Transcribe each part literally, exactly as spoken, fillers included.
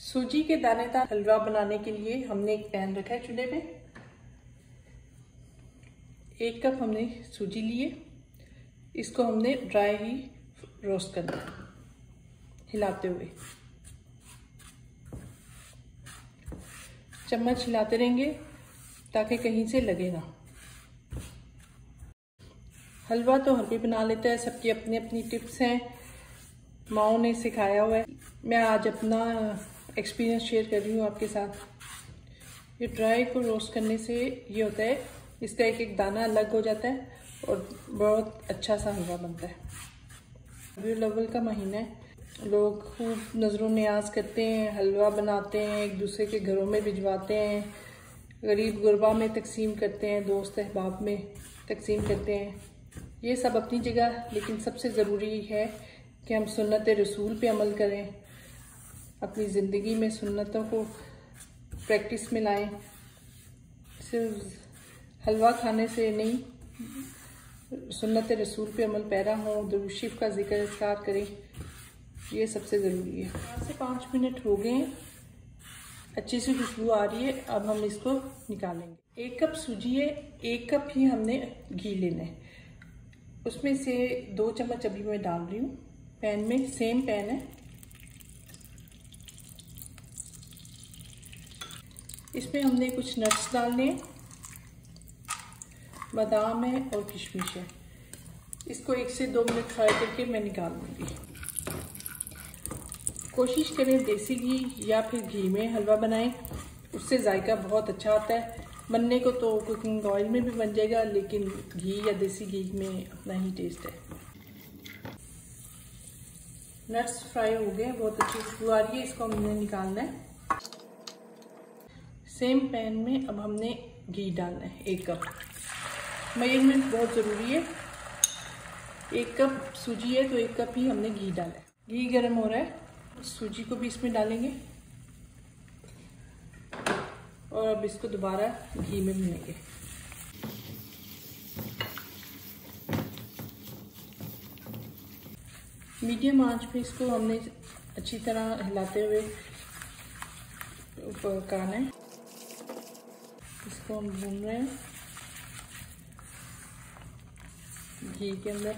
सूजी के दानेदार हलवा बनाने के लिए हमने एक पैन रखा है चूल्हे पे। एक कप हमने सूजी लिए, इसको हमने ड्राई ही रोस्ट करना है हिलाते हुए। चम्मच हिलाते रहेंगे ताकि कहीं से लगे ना। हलवा तो हर कोई बना लेता है, सबकी अपनी अपनी टिप्स हैं, माओ ने सिखाया हुआ है। मैं आज अपना एक्सपीरियंस शेयर कर रही हूँ आपके साथ। ये ड्राई को रोस्ट करने से ये होता है, इसका एक एक दाना अलग हो जाता है और बहुत अच्छा सा हलवा बनता है। रबीउल अव्वल का महीना है, लोग खूब नज़रों नियाज करते हैं, हलवा बनाते हैं, एक दूसरे के घरों में भिजवाते हैं, गरीब गुरबा में तकसीम करते हैं, दोस्त अहबाब में तकसीम करते हैं। ये सब अपनी जगह, लेकिन सबसे ज़रूरी है कि हम सुन्नत रसूल पे अमल करें, अपनी ज़िंदगी में सुन्नतों को प्रैक्टिस में लाएं। सिर्फ हलवा खाने से नहीं, सुन्नत रसूल पे अमल पैरा हो, दुरूद शरीफ का जिक्र इज़कार करें, ये सबसे ज़रूरी है। चार से पाँच मिनट हो गए हैं, अच्छी सी खुशबू आ रही है। अब हम इसको निकालेंगे। एक कप सूजी है, एक कप ही हमने घी लेना है। उसमें से दो चम्मच अभी मैं डाल रही हूँ पैन में, सेम पैन है। इसमें हमने कुछ नट्स डालने हैं, बादाम है और किशमिश है। इसको एक से दो मिनट फ्राई करके मैं निकाल लूँगी। कोशिश करें देसी घी या फिर घी में हलवा बनाएं, उससे जायका बहुत अच्छा आता है। बनने को तो कुकिंग ऑयल में भी बन जाएगा, लेकिन घी या देसी घी में अपना ही टेस्ट है। नट्स फ्राई हो गए, बहुत अच्छी खुशबू आ रही है, इसको हमने निकालना है। सेम पैन में अब हमने घी डालना है, एक कप। मेजरमेंट बहुत ज़रूरी है, एक कप सूजी है तो एक कप ही हमने घी डाला है। घी गर्म हो रहा है, सूजी को भी इसमें डालेंगे और अब इसको दोबारा घी में भूनेंगे। मीडियम आंच पे इसको हमने अच्छी तरह हिलाते हुए पकाना है। इसको हम भून रहे हैं घी के अंदर।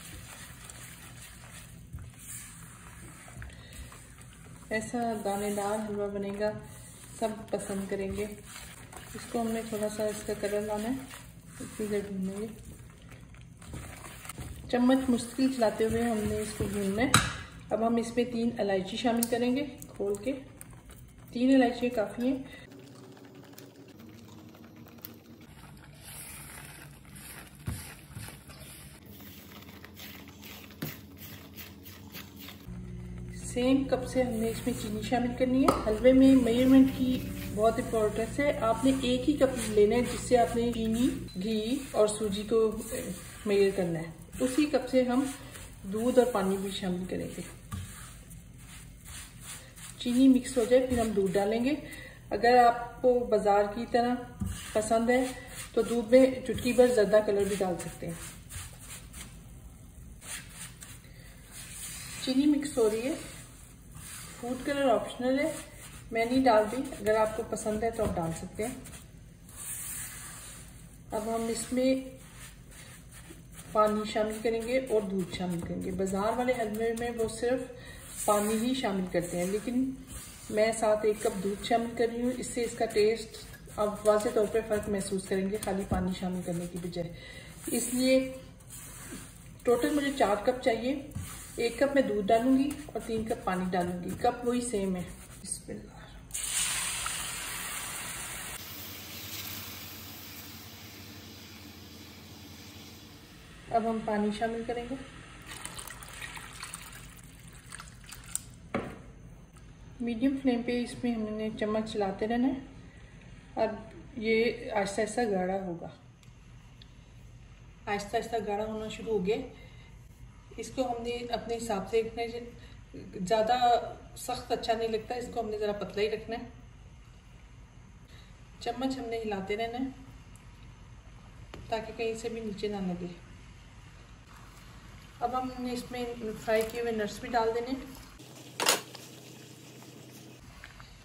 ऐसा दानेदार हलवा बनेगा, सब पसंद करेंगे। इसको हमने थोड़ा सा इसका कलर लाना है, इतनी देर भूनेंगे। चम्मच मुश्किल चलाते हुए हमने इसको भूनना है। अब हम इसमें तीन इलायची शामिल करेंगे खोल के। तीन इलायची काफ़ी हैं। सेम कप से हमने इसमें चीनी शामिल करनी है। हलवे में मेजरमेंट की बहुत इंपॉर्टेंस है। आपने एक ही कप लेना है जिससे आपने चीनी, घी और सूजी को मेजर करना है। उसी कप से हम दूध और पानी भी शामिल करेंगे। चीनी मिक्स हो जाए फिर हम दूध डालेंगे। अगर आपको बाजार की तरह पसंद है तो दूध में चुटकी भर जर्दा कलर भी डाल सकते हैं। चीनी मिक्स हो रही है, फूड कलर ऑप्शनल है, मैं नहीं डाल दी, अगर आपको पसंद है तो आप डाल सकते हैं। अब हम इसमें पानी शामिल करेंगे और दूध शामिल करेंगे। बाजार वाले हलवे में वो सिर्फ पानी ही शामिल करते हैं, लेकिन मैं साथ एक कप दूध शामिल कर रही हूँ। इससे इसका टेस्ट आप वाज़े तौर पे फ़र्क महसूस करेंगे खाली पानी शामिल करने की बजाय। इसलिए टोटल मुझे चार कप चाहिए। एक कप मैं दूध डालूंगी और तीन कप पानी डालूंगी। कप वही सेम है। बिस्मिल्लाह। अब हम पानी शामिल करेंगे। मीडियम फ्लेम पे इसमें हमने चम्मच चलाते रहना है। अब ये आहिस्ता आहिस्ता गाढ़ा होगा, आहिस्ता आहिस्ता गाढ़ा होना शुरू हो गया। इसको हमने अपने हिसाब से रखना है, ज़्यादा सख्त अच्छा नहीं लगता, इसको हमने ज़रा पतला ही रखना है। चम्मच हमने हिलाते रहना है ताकि कहीं से भी नीचे ना लगे। अब हमने इसमें फ्राई किए हुए नट्स भी डाल देने।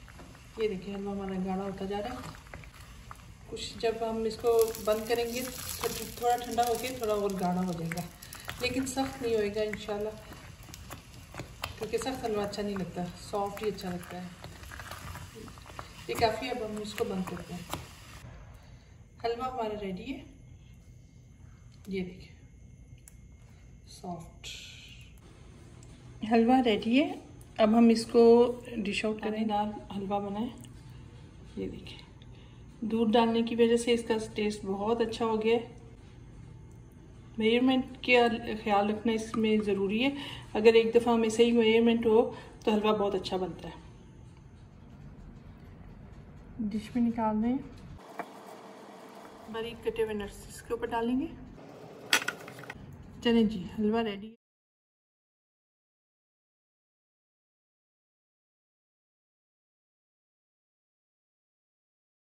ये देखिए हलवा हमारा गाढ़ा होता जा रहा है। कुछ जब हम इसको बंद करेंगे तो थोड़ा ठंडा होके थोड़ा और गाढ़ा हो जाएगा, लेकिन सख्त नहीं होएगा इंशाल्लाह, क्योंकि सख्त हलवा अच्छा नहीं लगता, सॉफ्ट ही अच्छा लगता है। ये काफ़ी है, अब हम इसको बंद करते हैं। हलवा हमारा रेडी है, ये देखिए सॉफ्ट हलवा रेडी है। अब हम इसको डिश आउट करें। दाल हलवा बनाए, ये देखिए दूध डालने की वजह से इसका टेस्ट बहुत अच्छा हो गया है। मेजरमेंट का ख्याल रखना इसमें ज़रूरी है, अगर एक दफ़ा हमें सही मेजरमेंट हो तो हलवा बहुत अच्छा बनता है। डिश में निकाल दें, बारीक कटे हुए नट्स इसके ऊपर डालेंगे। चलें जी, हलवा रेडी।